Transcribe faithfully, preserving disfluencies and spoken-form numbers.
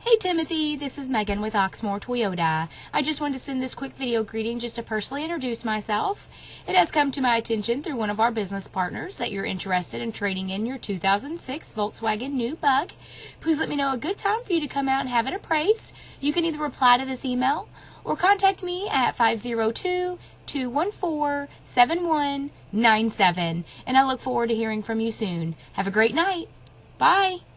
Hey Timothy, this is Megan with Oxmoor Toyota. I just wanted to send this quick video greeting just to personally introduce myself. It has come to my attention through one of our business partners that you're interested in trading in your two thousand six Volkswagen new Bug. Please let me know a good time for you to come out and have it appraised. You can either reply to this email or contact me at five zero two, two one four, seven one nine seven, and I look forward to hearing from you soon. Have a great night. Bye.